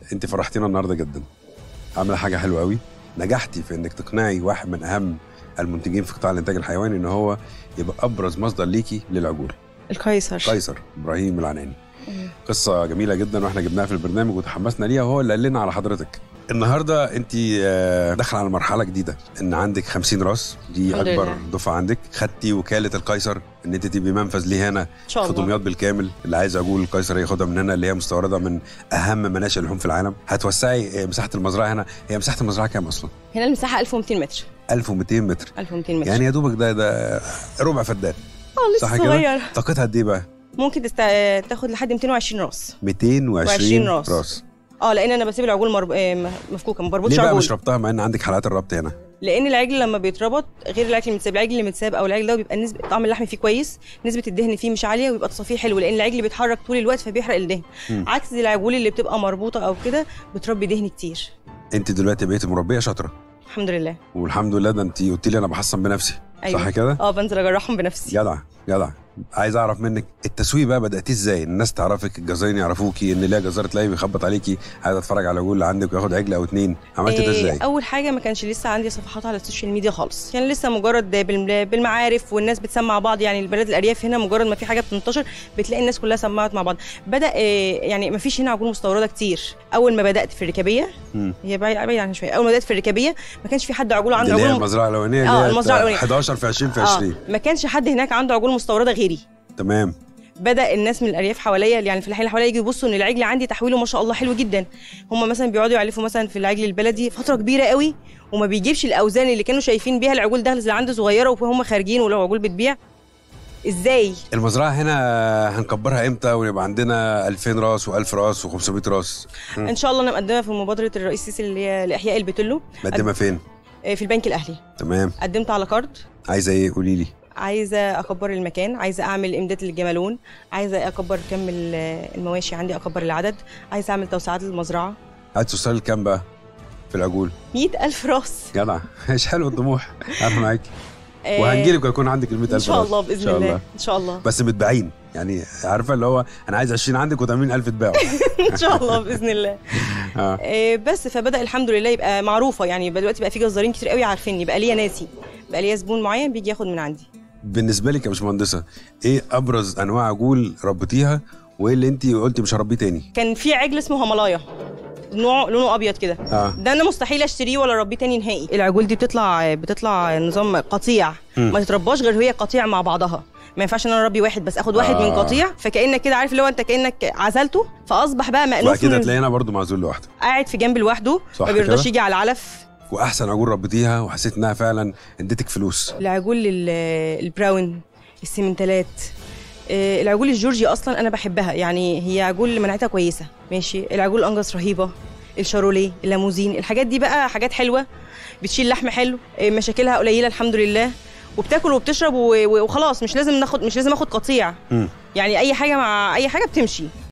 انت فرحتينا النهارده جدا، عامله حاجه حلوه قوي، نجحتي في انك تقنعي واحد من اهم المنتجين في قطاع الانتاج الحيواني ان هو يبقى ابرز مصدر ليكي للعجول. قيصر ابراهيم العناني. قصه جميله جدا واحنا جبناها في البرنامج وتحمسنا ليها، وهو اللي قال لنا على حضرتك. النهارده انت داخله على مرحله جديده، ان عندك 50 راس، دي اكبر دفعه عندك. خدتي وكاله القيصر ان انت تبقي منفذ ليه هنا في دمياط بالكامل. اللي عايز عجول القيصر ياخدها من هنا، اللي هي مستورده من اهم مناشئ اللحوم في العالم. هتوسعي مساحه المزرعه هنا. هي مساحه المزرعه كام اصلا؟ هنا المساحه 1200 متر. 1200 متر. 1200 متر يعني يا دوبك ده ربع فدان. لسه صغير. طاقتها قد ايه بقى؟ ممكن تاخد لحد 220 راس. 220 راس. لان انا بسيب العجول مفكوكه، ما بربطش عجول. ليه بقى مش ربطها مع ان عندك حلقات الربط هنا؟ لان العجل لما بيتربط غير العجل اللي متساب. العجل اللي متساب او العجل ده بيبقى نسبه طعم اللحم فيه كويس، نسبه الدهن فيه مش عاليه، ويبقى تصفيه حلو، لان العجل بيتحرك طول الوقت فبيحرق الدهن. عكس العجول اللي بتبقى مربوطه او كده بتربي دهن كتير. انت دلوقتي بقيتي مربيه شاطره الحمد لله. والحمد لله، ده انت قلت لي انا بحصن بنفسي. أيوة. صح كده؟ بنزل اجرحهم بنفسي. جدع. عايز اعرف منك التسويق بقى، بداتيه ازاي؟ الناس تعرفك، الجزارين يعرفوكي، ان ليها جزار تلاقيه بيخبط عليكي عايز اتفرج على العجول اللي عندك وياخد عجل او اتنين. عملت ده ازاي؟ اول حاجه ما كانش لسه عندي صفحات على السوشيال ميديا خالص، يعني لسه مجرد بالمعارف والناس بتسمع بعض. يعني البلد الارياف هنا مجرد ما في حاجه بتنتشر بتلاقي الناس كلها سمعت مع بعض. بدا يعني ما فيش هنا عجول مستورده كتير. اول ما بدات في الركابيه، هي بعيد عنها شويه، اول ما بدات في الركابيه ما كانش في حد عجول عنده عجول. المزرعه الاولانيه المزرعه الاولانيه 11 في 20 في 20. ما كانش حد هناك عنده عجول مستورده غيري. تمام. بدا الناس من الارياف حواليا، يعني في الحي اللي حواليا، يجوا يبصوا ان العجل عندي تحويله ما شاء الله حلو جدا. هم مثلا بيقعدوا يعلفوا مثلا في العجل البلدي فتره كبيره قوي، وما بيجيبش الاوزان اللي كانوا شايفين بيها العجول ده اللي عنده صغيره، وهم خارجين ولو عجول بتبيع. ازاي المزرعه هنا هنكبرها امتى ويبقى عندنا 2000 راس و1000 راس و500 راس؟ ان شاء الله انا مقدمه في مبادره الرئيس السيسي اللي هي لاحياء البتلو. مقدمه فين؟ في البنك الاهلي. تمام. قدمت على كارد. عايزه ايه؟ قولي لي. عايزه اكبر المكان، عايزه اعمل امداد للجمالون، عايزه اكبر كم المواشي عندي، اكبر العدد، عايزه اعمل توسعات للمزرعه. عايز توصلي لكام بقى في العجول؟ 100,000 راس. جدع. ايش حلو الطموح. انا معاكي. وهنجيلك ويكون عندك ال 100,000 ان شاء الله باذن الله. ان شاء الله. بس متباعين، يعني عارفه اللي هو انا عايز 20 عندك و80,000 تباعوا. ان شاء الله باذن الله. بس فبدا الحمد لله يبقى معروفه، يعني دلوقتي بقى في جزارين كتير قوي عارفيني، بقى ليا ناسي، بقى ليا زبون معين بيجي ياخد من عندي. بالنسبه لك يا باشمهندسه، ايه ابرز انواع عجول ربيتيها وايه اللي انت قلتي مش هربيه تاني؟ كان في عجل اسمه هيمالايا، نوع لونه ابيض كده. ده انا مستحيل اشتريه ولا اربيه تاني نهائي. العجول دي بتطلع نظام قطيع، ما تترباش غير هي قطيع مع بعضها. ما ينفعش ان انا اربي واحد بس، اخد واحد من قطيع، فكانك كده عارف اللي هو انت كانك عزلته، فاصبح بقى مأنوف. وأكيد هتلاقيه هنا برضه معزول لوحده، قاعد في جنب لوحده، ما بيرضاش يجي على العلف. واحسن عجول ربيتيها وحسيت انها فعلا اديتك فلوس؟ العجول البراون، السيمنتالات، العجول الجورجي اصلا انا بحبها، يعني هي عجول مناعتها كويسه. ماشي. العجول الانجس رهيبه، الشاروليه، الليموزين، الحاجات دي بقى حاجات حلوه، بتشيل لحم حلو، مشاكلها قليله الحمد لله، وبتاكل وبتشرب وخلاص. مش لازم اخد قطيع. يعني اي حاجه مع اي حاجه بتمشي.